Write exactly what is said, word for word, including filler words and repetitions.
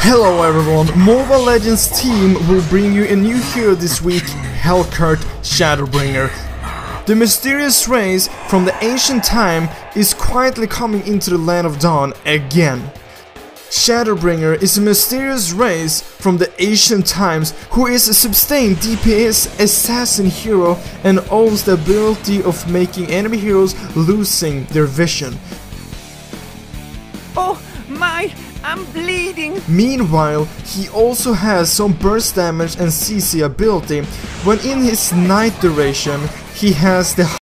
Hello everyone, Mobile Legends team will bring you a new hero this week, Helcurt Shadowbringer. The mysterious race from the ancient time is quietly coming into the land of dawn again. Shadowbringer is a mysterious race from the ancient times who is a sustained D P S assassin hero and owns the ability of making enemy heroes losing their vision. Oh my, I'm bleeding! Meanwhile, he also has some burst damage and C C ability. When in his night duration, he has the